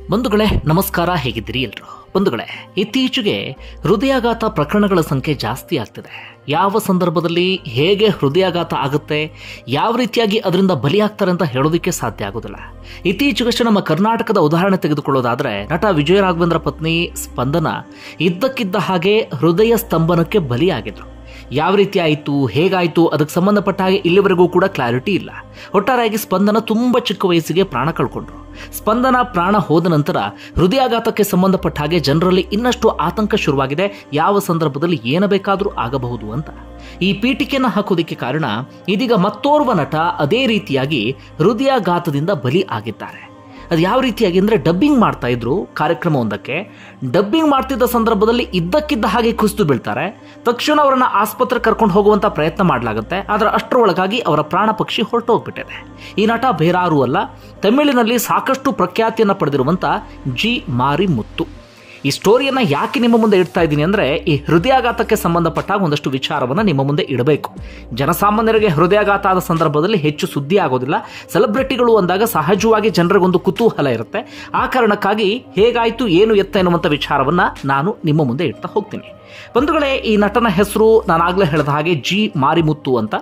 ಬಂಧುಗಳೇ ನಮಸ್ಕಾರ, ಹೇಗಿದ್ದೀರಿ ಎಲ್ಲರೂ? ಬಂಧುಗಳೇ, ಇತ್ತೀಚೆಗೆ ಹೃದಯಾಘಾತ ಪ್ರಕರಣಗಳ ಸಂಖ್ಯೆ ಜಾಸ್ತಿ ಆಗ್ತಿದೆ. ಯಾವ ಸಂದರ್ಭದಲ್ಲಿ ಹೇಗೆ ಹೃದಯಾಘಾತ ಆಗುತ್ತೆ, ಯಾವ ರೀತಿಯಾಗಿ ಅದರಿಂದ ಬಲಿಯಾಗ್ತಾರೆ ಅಂತ ಹೇಳೋದಕ್ಕೆ ಸಾಧ್ಯ ಆಗೋದಿಲ್ಲ. ಇತ್ತೀಚೆಗಷ್ಟೇ ನಮ್ಮ ಕರ್ನಾಟಕದ ಉದಾಹರಣೆ ತೆಗೆದುಕೊಳ್ಳೋದಾದ್ರೆ, ನಟ ವಿಜಯ ರಾಘವೇಂದ್ರ ಪತ್ನಿ ಸ್ಪಂದನ ಇದ್ದಕ್ಕಿದ್ದ ಹಾಗೆ ಹೃದಯ ಸ್ತಂಭನಕ್ಕೆ ಬಲಿಯಾಗಿದ್ರು. ಯಾವ ರೀತಿ ಆಯಿತು, ಹೇಗಾಯಿತು, ಅದಕ್ಕೆ ಸಂಬಂಧಪಟ್ಟ ಹಾಗೆ ಇಲ್ಲಿವರೆಗೂ ಕೂಡ ಕ್ಲಾರಿಟಿ ಇಲ್ಲ. ಒಟ್ಟಾರೆಯಾಗಿ ಸ್ಪಂದನ ತುಂಬ ಚಿಕ್ಕ ವಯಸ್ಸಿಗೆ ಪ್ರಾಣ ಕಳ್ಕೊಂಡ್ರು. ಸ್ಪಂದನ ಪ್ರಾಣ ಹೋದ ನಂತರ ಹೃದಯಾಘಾತಕ್ಕೆ ಸಂಬಂಧಪಟ್ಟ ಹಾಗೆ ಜನರಲ್ಲಿ ಇನ್ನಷ್ಟು ಆತಂಕ ಶುರುವಾಗಿದೆ. ಯಾವ ಸಂದರ್ಭದಲ್ಲಿ ಏನು ಬೇಕಾದರೂ ಆಗಬಹುದು ಅಂತ. ಈ ಪೀಠಿಕೆಯನ್ನು ಹಾಕೋದಕ್ಕೆ ಕಾರಣ, ಇದೀಗ ಮತ್ತೋರ್ವ ನಟ ಅದೇ ರೀತಿಯಾಗಿ ಹೃದಯಾಘಾತದಿಂದ ಬಲಿ ಆಗಿದ್ದಾರೆ. ಅದು ಯಾವ ರೀತಿಯಾಗಿ ಅಂದರೆ, ಡಬ್ಬಿಂಗ್ ಮಾಡ್ತಾ ಇದ್ರು ಕಾರ್ಯಕ್ರಮವೊಂದಕ್ಕೆ. ಡಬ್ಬಿಂಗ್ ಮಾಡ್ತಿದ್ದ ಸಂದರ್ಭದಲ್ಲಿ ಇದ್ದಕ್ಕಿದ್ದ ಹಾಗೆ ಕುಸಿದು ಬೀಳ್ತಾರೆ. ತಕ್ಷಣ ಅವರನ್ನು ಆಸ್ಪತ್ರೆಗೆ ಕರ್ಕೊಂಡು ಹೋಗುವಂಥ ಪ್ರಯತ್ನ ಮಾಡಲಾಗುತ್ತೆ. ಆದರೆ ಅಷ್ಟರೊಳಗಾಗಿ ಅವರ ಪ್ರಾಣ ಪಕ್ಷಿ ಹೊರಟೋಗ್ಬಿಟ್ಟಿದೆ. ಈ ನಟ ಬೇರಾರೂ ಅಲ್ಲ, ತಮಿಳಿನಲ್ಲಿ ಸಾಕಷ್ಟು ಪ್ರಖ್ಯಾತಿಯನ್ನು ಪಡೆದಿರುವಂಥ ಜಿ ಮಾರಿಮುತ್ತು. ಈ ಸ್ಟೋರಿಯನ್ನು ಯಾಕೆ ನಿಮ್ಮ ಮುಂದೆ ಇಡ್ತಾ ಇದ್ದೀನಿ ಅಂದರೆ, ಈ ಹೃದಯಾಘಾತಕ್ಕೆ ಸಂಬಂಧಪಟ್ಟಾಗ ಒಂದಷ್ಟು ವಿಚಾರವನ್ನು ನಿಮ್ಮ ಮುಂದೆ ಇಡಬೇಕು. ಜನಸಾಮಾನ್ಯರಿಗೆ ಹೃದಯಾಘಾತ ಆದ ಸಂದರ್ಭದಲ್ಲಿ ಹೆಚ್ಚು ಸುದ್ದಿ ಆಗೋದಿಲ್ಲ. ಸೆಲೆಬ್ರಿಟಿಗಳು ಅಂದಾಗ ಸಹಜವಾಗಿ ಜನರಿಗೊಂದು ಕುತೂಹಲ ಇರುತ್ತೆ. ಆ ಕಾರಣಕ್ಕಾಗಿ ಹೇಗಾಯಿತು, ಏನು ಎತ್ತ ಎನ್ನುವಂಥ ವಿಚಾರವನ್ನು ನಾನು ನಿಮ್ಮ ಮುಂದೆ ಇಡ್ತಾ ಹೋಗ್ತೀನಿ. ಬಂಧುಗಳೇ, ಈ ನಟನ ಹೆಸರು ನಾನಾಗಲೇ ಹೇಳಿದ ಹಾಗೆ ಜಿ ಮಾರಿಮುತ್ತು ಅಂತ.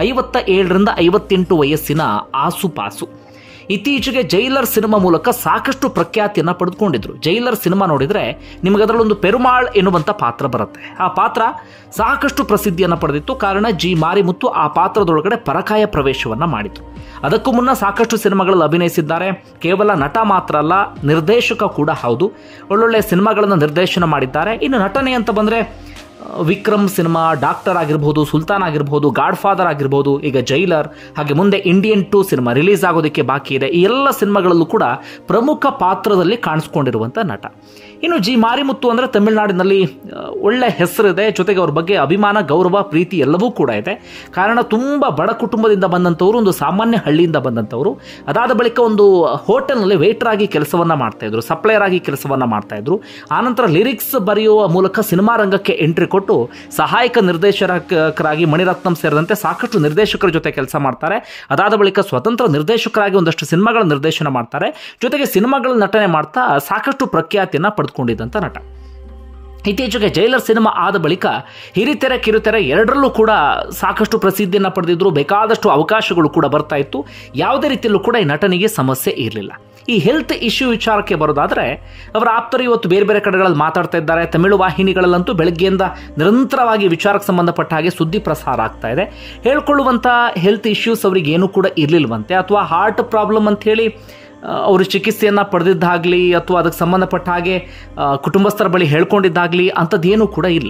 57ರಿಂದ 58 ವಯಸ್ಸಿನ ಆಸುಪಾಸು. ಇತ್ತೀಚೆಗೆ ಜೈಲರ್ ಸಿನಿಮಾ ಮೂಲಕ ಸಾಕಷ್ಟು ಪ್ರಖ್ಯಾತಿಯನ್ನು ಪಡೆದುಕೊಂಡಿದ್ರು. ಜೈಲರ್ ಸಿನಿಮಾ ನೋಡಿದರೆ ನಿಮಗೆ ಅದರಲ್ಲೊಂದು ಪೆರುಮಾಳ್ ಎನ್ನುವಂಥ ಪಾತ್ರ ಬರುತ್ತೆ. ಆ ಪಾತ್ರ ಸಾಕಷ್ಟು ಪ್ರಸಿದ್ಧಿಯನ್ನು ಪಡೆದಿತ್ತು. ಕಾರಣ ಜಿ ಮಾರಿಮುತ್ತು ಆ ಪಾತ್ರದೊಳಗಡೆ ಪರಕಾಯ ಪ್ರವೇಶವನ್ನು ಮಾಡಿತು. ಅದಕ್ಕೂ ಮುನ್ನ ಸಾಕಷ್ಟು ಸಿನಿಮಾಗಳಲ್ಲಿ ಅಭಿನಯಿಸಿದ್ದಾರೆ. ಕೇವಲ ನಟ ಮಾತ್ರ ಅಲ್ಲ, ನಿರ್ದೇಶಕ ಕೂಡ ಹೌದು. ಒಳ್ಳೊಳ್ಳೆ ಸಿನಿಮಾಗಳನ್ನು ನಿರ್ದೇಶನ ಮಾಡಿದ್ದಾರೆ. ಇನ್ನು ನಟನೆ ಅಂತ ಬಂದರೆ ವಿಕ್ರಮ್ ಸಿನಿಮಾ, ಡಾಕ್ಟರ್ ಆಗಿರ್ಬೋದು, ಸುಲ್ತಾನ್ ಆಗಿರ್ಬೋದು, ಗಾಡ್ ಫಾದರ್ ಆಗಿರ್ಬೋದು, ಈಗ ಜೈಲರ್, ಹಾಗೆ ಮುಂದೆ ಇಂಡಿಯನ್ 2 ಸಿನಿಮಾ ರಿಲೀಸ್ ಆಗೋದಕ್ಕೆ ಬಾಕಿ ಇದೆ. ಈ ಎಲ್ಲ ಸಿನಿಮಾಗಳಲ್ಲೂ ಕೂಡ ಪ್ರಮುಖ ಪಾತ್ರದಲ್ಲಿ ಕಾಣಿಸ್ಕೊಂಡಿರುವಂಥ ನಟ. ಇನ್ನು ಜಿ ಮಾರಿಮುತ್ತು ಅಂದರೆ ತಮಿಳುನಾಡಿನಲ್ಲಿ ಒಳ್ಳೆ ಹೆಸರಿದೆ. ಜೊತೆಗೆ ಅವ್ರ ಬಗ್ಗೆ ಅಭಿಮಾನ, ಗೌರವ, ಪ್ರೀತಿ ಎಲ್ಲವೂ ಕೂಡ ಇದೆ. ಕಾರಣ ತುಂಬ ಬಡ ಕುಟುಂಬದಿಂದ ಬಂದಂಥವ್ರು, ಒಂದು ಸಾಮಾನ್ಯ ಹಳ್ಳಿಯಿಂದ ಬಂದಂಥವ್ರು. ಅದಾದ ಬಳಿಕ ಒಂದು ಹೋಟೆಲ್ನಲ್ಲಿ ವೇಟರ್ ಆಗಿ ಕೆಲಸವನ್ನು ಮಾಡ್ತಾಯಿದ್ರು, ಸಪ್ಲೈಯರ್ ಆಗಿ ಕೆಲಸವನ್ನು ಮಾಡ್ತಾಯಿದ್ರು. ಆನಂತರ ಲಿರಿಕ್ಸ್ ಬರೆಯುವ ಮೂಲಕ ಸಿನಿಮಾ ರಂಗಕ್ಕೆ ಎಂಟ್ರಿ ಕೊಟ್ಟು ಸಹಾಯಕ ನಿರ್ದೇಶಕರಾಗಿ ಮಣಿರತ್ನಂ ಸೇರಿದಂತೆ ಸಾಕಷ್ಟು ನಿರ್ದೇಶಕರ ಜೊತೆ ಕೆಲಸ ಮಾಡ್ತಾರೆ. ಅದಾದ ಬಳಿಕ ಸ್ವತಂತ್ರ ನಿರ್ದೇಶಕರಾಗಿ ಒಂದಷ್ಟು ಸಿನಿಮಾಗಳ ನಿರ್ದೇಶನ ಮಾಡ್ತಾರೆ. ಜೊತೆಗೆ ಸಿನಿಮಾಗಳ ನಟನೆ ಮಾಡ್ತಾ ಸಾಕಷ್ಟು ಪ್ರಖ್ಯಾತಿಯನ್ನು ಪಡೆದುಕೊಂಡಿದ್ದಂಥ ನಟ. ಇತ್ತೀಚೆಗೆ ಜೈಲರ್ ಸಿನಿಮಾ ಆದ ಬಳಿಕ ಹಿರಿತೆರೆ ಕಿರುತೆರೆ ಎರಡರಲ್ಲೂ ಕೂಡ ಸಾಕಷ್ಟು ಪ್ರಸಿದ್ಧಿಯನ್ನು ಪಡೆದಿದ್ರು. ಬೇಕಾದಷ್ಟು ಅವಕಾಶಗಳು ಕೂಡ ಬರ್ತಾ ಇತ್ತು. ಯಾವುದೇ ರೀತಿಯಲ್ಲೂ ಕೂಡ ಈ ನಟನಿಗೆ ಸಮಸ್ಯೆ ಇರಲಿಲ್ಲ. ಈ ಹೆಲ್ತ್ ಇಶ್ಯೂ ವಿಚಾರಕ್ಕೆ ಬರೋದಾದರೆ, ಅವರ ಆಪ್ತರು ಇವತ್ತು ಬೇರೆ ಬೇರೆ ಕಡೆಗಳಲ್ಲಿ ಮಾತಾಡ್ತಾ ಇದ್ದಾರೆ. ತಮಿಳು ವಾಹಿನಿಗಳಲ್ಲಂತೂ ಬೆಳಗ್ಗೆಯಿಂದ ನಿರಂತರವಾಗಿ ವಿಚಾರಕ್ಕೆ ಸಂಬಂಧಪಟ್ಟ ಹಾಗೆ ಸುದ್ದಿ ಪ್ರಸಾರ ಆಗ್ತಾ ಇದೆ. ಹೇಳ್ಕೊಳ್ಳುವಂಥ ಹೆಲ್ತ್ ಇಶ್ಯೂಸ್ ಅವರಿಗೆ ಏನೂ ಕೂಡ ಇರಲಿಲ್ವಂತೆ, ಅಥವಾ ಹಾರ್ಟ್ ಪ್ರಾಬ್ಲಮ್ ಅಂತ ಹೇಳಿ ಅವರು ಚಿಕಿತ್ಸೆಯನ್ನು ಪಡೆದಿದ್ದಾಗಲಿ, ಅಥವಾ ಅದಕ್ಕೆ ಸಂಬಂಧಪಟ್ಟ ಹಾಗೆ ಕುಟುಂಬಸ್ಥರ ಬಳಿ ಹೇಳ್ಕೊಂಡಿದ್ದಾಗಲಿ ಅಂಥದ್ದೇನೂ ಕೂಡ ಇಲ್ಲ.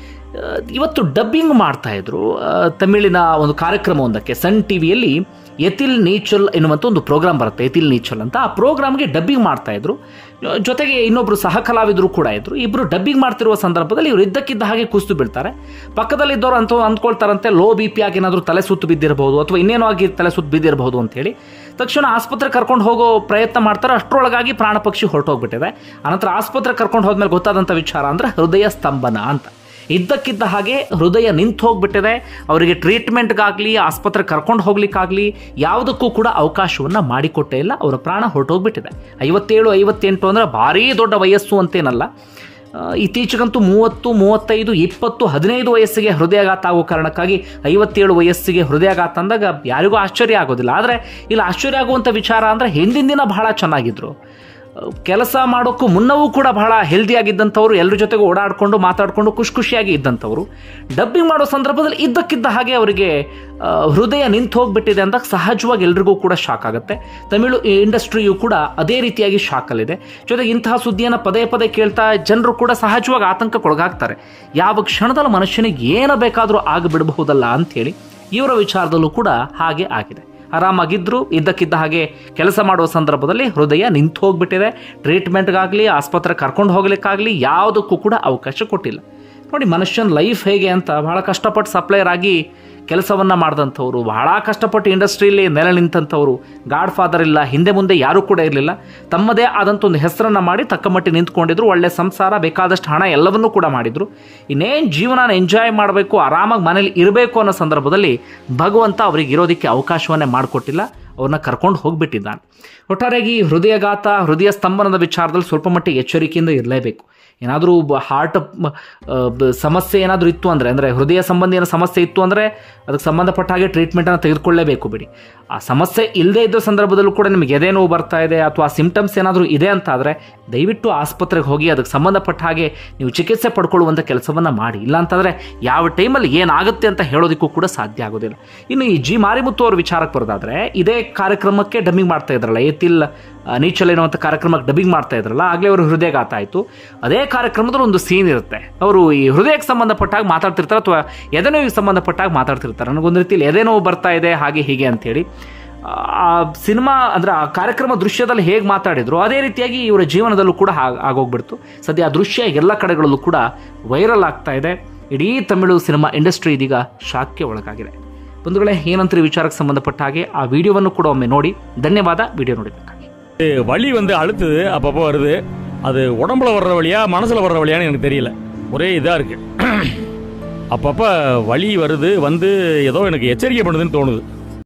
ಇವತ್ತು ಡಬ್ಬಿಂಗ್ ಮಾಡ್ತಾಯಿದ್ರು ತಮಿಳಿನ ಒಂದು ಕಾರ್ಯಕ್ರಮವೊಂದಕ್ಕೆ. ಸನ್ ಟಿವಿಯಲ್ಲಿ ಎತಿಲ್ ನೀಚಲ್ ಎನ್ನುವಂಥ ಒಂದು ಪ್ರೋಗ್ರಾಮ್ ಬರುತ್ತೆ, ಎತಿಲ್ ನೀಚಲ್ ಅಂತ. ಆ ಪ್ರೋಗ್ರಾಮ್ಗೆ ಡಬ್ಬಿಂಗ್ ಮಾಡ್ತಾಯಿದ್ರು. ಜೊತೆಗೆ ಇನ್ನೊಬ್ಬರು ಸಹ ಕಲಾವಿದರು ಕೂಡ ಇದ್ದರು. ಇಬ್ಬರು ಡಬ್ಬಿಂಗ್ ಮಾಡ್ತಿರುವ ಸಂದರ್ಭದಲ್ಲಿ ಇವರು ಇದ್ದಕ್ಕಿದ್ದ ಹಾಗೆ ಕುಸಿದು ಬೀಳ್ತಾರೆ. ಪಕ್ಕದಲ್ಲಿದ್ದವರು ಅಂದ್ಕೊಳ್ತಾರಂತೆ ಲೋ BP ಆಗಿ ಏನಾದರೂ ತಲೆ ಸುತ್ತು ಬಿದ್ದಿರಬಹುದು, ಅಥವಾ ಇನ್ನೇನೋ ಆಗಿ ತಲೆ ಸುತ್ತು ಬಿದ್ದಿರಬಹುದು ಅಂತೇಳಿ. ತಕ್ಷಣ ಆಸ್ಪತ್ರೆ ಕರ್ಕೊಂಡು ಹೋಗೋ ಪ್ರಯತ್ನ ಮಾಡ್ತಾರೆ. ಅಷ್ಟರೊಳಗಾಗಿ ಪ್ರಾಣ ಪಕ್ಷಿ ಹೊರಟೋಗ್ಬಿಟ್ಟಿದೆ. ಆನಂತರ ಆಸ್ಪತ್ರೆ ಕರ್ಕೊಂಡು ಹೋದ್ಮೇಲೆ ಗೊತ್ತಾದಂಥ ವಿಚಾರ ಅಂದರೆ ಹೃದಯ ಸ್ತಂಭನ ಅಂತ. ಇದ್ದಕ್ಕಿದ್ದ ಹಾಗೆ ಹೃದಯ ನಿಂತು ಹೋಗ್ಬಿಟ್ಟಿದೆ. ಅವರಿಗೆ ಟ್ರೀಟ್ಮೆಂಟ್ಗಾಗಲಿ, ಆಸ್ಪತ್ರೆ ಕರ್ಕೊಂಡು ಹೋಗ್ಲಿಕ್ಕಾಗಲಿ ಯಾವುದಕ್ಕೂ ಕೂಡ ಅವಕಾಶವನ್ನು ಮಾಡಿಕೊಟ್ಟೇ ಇಲ್ಲ. ಅವರ ಪ್ರಾಣ ಹೊರಟೋಗ್ಬಿಟ್ಟಿದೆ. 57, 58 ಅಂದರೆ ಭಾರೀ ದೊಡ್ಡ ವಯಸ್ಸು ಅಂತೇನಲ್ಲ. ಇತ್ತೀಚೆಗಂತೂ 30, 35, 20, 15 ವಯಸ್ಸಿಗೆ ಹೃದಯಾಘಾತ ಆಗೋ ಕಾರಣಕ್ಕಾಗಿ 57 ವಯಸ್ಸಿಗೆ ಹೃದಯಾಘಾತ ಅಂದಾಗ ಯಾರಿಗೂ ಆಶ್ಚರ್ಯ ಆಗೋದಿಲ್ಲ. ಆದರೆ ಇಲ್ಲಿ ಆಶ್ಚರ್ಯ ಆಗುವಂಥ ವಿಚಾರ ಅಂದರೆ, ಹಿಂದಿನ ದಿನ ಬಹಳ ಚೆನ್ನಾಗಿದ್ರು, ಕೆಲಸ ಮಾಡೋಕ್ಕೂ ಮುನ್ನವೂ ಕೂಡ ಬಹಳ ಹೆಲ್ದಿಯಾಗಿದ್ದಂಥವ್ರು, ಎಲ್ಲರ ಜೊತೆಗೂ ಓಡಾಡಿಕೊಂಡು ಮಾತಾಡಿಕೊಂಡು ಖುಷಿಯಾಗಿ ಇದ್ದಂಥವ್ರು. ಡಬ್ಬಿಂಗ್ ಮಾಡೋ ಸಂದರ್ಭದಲ್ಲಿ ಇದ್ದಕ್ಕಿದ್ದ ಹಾಗೆ ಅವರಿಗೆ ಹೃದಯ ನಿಂತು ಹೋಗ್ಬಿಟ್ಟಿದೆ ಅಂದಾಗ ಸಹಜವಾಗಿ ಎಲ್ರಿಗೂ ಕೂಡ ಶಾಕ್ ಆಗುತ್ತೆ. ತಮಿಳು ಇಂಡಸ್ಟ್ರಿಯು ಕೂಡ ಅದೇ ರೀತಿಯಾಗಿ ಶಾಕಲ್ಲಿದೆ. ಜೊತೆಗೆ ಇಂತಹ ಸುದ್ದಿಯನ್ನು ಪದೇ ಪದೇ ಕೇಳ್ತಾ ಜನರು ಕೂಡ ಸಹಜವಾಗಿ ಆತಂಕಕ್ಕೊಳಗಾಗ್ತಾರೆ. ಯಾವ ಕ್ಷಣದಲ್ಲಿ ಮನುಷ್ಯನಿಗೆ ಏನು ಬೇಕಾದರೂ ಆಗಿಬಿಡಬಹುದಲ್ಲ ಅಂಥೇಳಿ ಇವರ ವಿಚಾರದಲ್ಲೂ ಕೂಡ ಹಾಗೆ ಆಗಿದೆ. ಆರಾಮಾಗಿದ್ದರು, ಇದ್ದಕ್ಕಿದ್ದ ಹಾಗೆ ಕೆಲಸ ಮಾಡುವ ಸಂದರ್ಭದಲ್ಲಿ ಹೃದಯ ನಿಂತು ಹೋಗ್ಬಿಟ್ಟಿದೆ. ಟ್ರೀಟ್ಮೆಂಟ್ಗಾಗಲಿ, ಆಸ್ಪತ್ರೆ ಕರ್ಕೊಂಡು ಹೋಗ್ಲಿಕ್ಕಾಗಲಿ ಯಾವುದಕ್ಕೂ ಕೂಡ ಅವಕಾಶ ಕೊಟ್ಟಿಲ್ಲ. ನೋಡಿ, ಮನುಷ್ಯನ ಲೈಫ್ ಹೇಗೆ ಅಂತ. ಬಹಳ ಕಷ್ಟಪಟ್ಟು ಸಪ್ಲೈಯರ್ ಆಗಿ ಕೆಲಸವನ್ನು ಮಾಡಿದಂಥವ್ರು, ಬಹಳ ಕಷ್ಟಪಟ್ಟು ಇಂಡಸ್ಟ್ರಿಯಲ್ಲಿ ನೆಲೆ ನಿಂತಂಥವ್ರು. ಗಾಡ್ ಫಾದರ್ ಇಲ್ಲ, ಹಿಂದೆ ಮುಂದೆ ಯಾರೂ ಕೂಡ ಇರಲಿಲ್ಲ. ತಮ್ಮದೇ ಆದಂಥ ಒಂದು ಹೆಸರನ್ನು ಮಾಡಿ ತಕ್ಕ ಮಟ್ಟಿಗೆ ನಿಂತ್ಕೊಂಡಿದ್ರು. ಒಳ್ಳೆ ಸಂಸಾರ, ಬೇಕಾದಷ್ಟು ಹಣ ಎಲ್ಲವನ್ನೂ ಕೂಡ ಮಾಡಿದರು. ಇನ್ನೇನು ಜೀವನ ಎಂಜಾಯ್ ಮಾಡಬೇಕು, ಆರಾಮಾಗಿ ಮನೇಲಿ ಇರಬೇಕು ಅನ್ನೋ ಸಂದರ್ಭದಲ್ಲಿ ಭಗವಂತ ಅವರಿಗೆ ಇರೋದಕ್ಕೆ ಅವಕಾಶವನ್ನೇ ಮಾಡಿಕೊಟ್ಟಿಲ್ಲ. ಅವ್ರನ್ನ ಕರ್ಕೊಂಡು ಹೋಗಿಬಿಟ್ಟಿದ್ದಾನೆ. ಒಟ್ಟಾರೆಯಾಗಿ ಹೃದಯ ಸ್ತಂಭನದ ವಿಚಾರದಲ್ಲಿ ಸ್ವಲ್ಪ ಮಟ್ಟಿಗೆ ಎಚ್ಚರಿಕೆಯಿಂದ ಇರಲೇಬೇಕು. ಏನಾದರೂ ಹಾರ್ಟ್ ಸಮಸ್ಯೆ ಏನಾದರೂ ಇತ್ತು ಅಂದರೆ ಹೃದಯ ಸಂಬಂಧಿ ಏನೋ ಸಮಸ್ಯೆ ಇತ್ತು ಅಂದರೆ ಅದಕ್ಕೆ ಸಂಬಂಧಪಟ್ಟ ಹಾಗೆ ಟ್ರೀಟ್ಮೆಂಟನ್ನು ತೆಗೆದುಕೊಳ್ಳಲೇಬೇಕು ಬಿಡಿ. ಆ ಸಮಸ್ಯೆ ಇಲ್ಲದೇ ಇದ್ದ ಸಂದರ್ಭದಲ್ಲೂ ಕೂಡ ನಿಮಗೆ ಎದೆ ನೋವು ಬರ್ತಾ ಇದೆ ಅಥವಾ ಸಿಂಪ್ಟಮ್ಸ್ ಏನಾದರೂ ಇದೆ ಅಂತಾದರೆ ದಯವಿಟ್ಟು ಆಸ್ಪತ್ರೆಗೆ ಹೋಗಿ ಅದಕ್ಕೆ ಸಂಬಂಧಪಟ್ಟ ಹಾಗೆ ನೀವು ಚಿಕಿತ್ಸೆ ಪಡ್ಕೊಳ್ಳುವಂಥ ಕೆಲಸವನ್ನು ಮಾಡಿ. ಇಲ್ಲಾಂತಂದರೆ ಯಾವ ಟೈಮಲ್ಲಿ ಏನಾಗುತ್ತೆ ಅಂತ ಹೇಳೋದಕ್ಕೂ ಕೂಡ ಸಾಧ್ಯ ಆಗೋದಿಲ್ಲ. ಇನ್ನು ಈ ಜಿ ಮಾರಿಮುತ್ತು ಅವ್ರ ವಿಚಾರಕ್ಕೆ ಬರೋದಾದರೆ ಇದೇ ಕಾರ್ಯಕ್ರಮಕ್ಕೆ ಡಬ್ಬಿಂಗ್ ಮಾಡ್ತಾ ಇದ್ರಲ್ಲ, ಎತ್ತಿಲ್ ನೀಚಲ್ ಎನ್ನುವಂಥ ಕಾರ್ಯಕ್ರಮಕ್ಕೆ ಡಬ್ಬಿಂಗ್ ಮಾಡ್ತಾ ಇದ್ರಲ್ಲ, ಆಗಲೇ ಅವರು ಹೃದಯಾಘಾತ ಆಯಿತು. ಅದೇ ಕಾರ್ಯಕ್ರಮದಲ್ಲಿ ಒಂದು ಸೀನ್ ಇರುತ್ತೆ, ಅವರು ಈ ಹೃದಯಕ್ಕೆ ಸಂಬಂಧಪಟ್ಟಾಗ ಮಾತಾಡ್ತಿರ್ತಾರೆ ಅಥವಾ ಎದೆನೋವಿಗೆ ಸಂಬಂಧಪಟ್ಟಾಗ ಮಾತಾಡ್ತಿರ್ತಾರೆ. ನನಗೊಂದು ರೀತಿಯಲ್ಲಿ ಎದೆನೋವು ಬರ್ತಾ ಇದೆ ಹಾಗೆ ಹೀಗೆ ಅಂಥೇಳಿ ಆ ಸಿನಿಮಾ ಅಂದರೆ ಆ ಕಾರ್ಯಕ್ರಮ ದೃಶ್ಯದಲ್ಲಿ ಹೇಗೆ ಮಾತಾಡಿದ್ರು ಅದೇ ರೀತಿಯಾಗಿ ಇವರ ಜೀವನದಲ್ಲೂ ಕೂಡ ಆಗೋಗ್ಬಿಡ್ತು. ಸದ್ಯ ಆ ದೃಶ್ಯ ಎಲ್ಲ ಕಡೆಗಳಲ್ಲೂ ಕೂಡ ವೈರಲ್ ಆಗ್ತಾ ಇದೆ. ಇಡೀ ತಮಿಳು ಸಿನಿಮಾ ಇಂಡಸ್ಟ್ರಿ ಇದೀಗ ಶಾಕ್ಗೆ ಒಳಗಾಗಿದೆ. ಬಂಧುಗಳೇ, ಏನಂತ ವಿಚಾರಕ್ಕೆ ಸಂಬಂಧಪಟ್ಟ ಹಾಗೆ ಆ ವಿಡಿಯೋವನ್ನು ಕೂಡ ಒಮ್ಮೆ ನೋಡಿ. ಧನ್ಯವಾದ ವಿಡಿಯೋ ನೋಡಿದ್ದಕ್ಕಾಗಿ. வலி அழுத்துது, அப்பப்போ வருது. அது உடம்புல வர்ற வழியா மனசில் வர்ற வழியான்னு எனக்கு தெரியல. ஒரே இதாக இருக்குது. அப்பப்போ வலி வருது, வந்து ஏதோ எனக்கு எச்சரிக்கை பண்ணுதுன்னு தோணுது.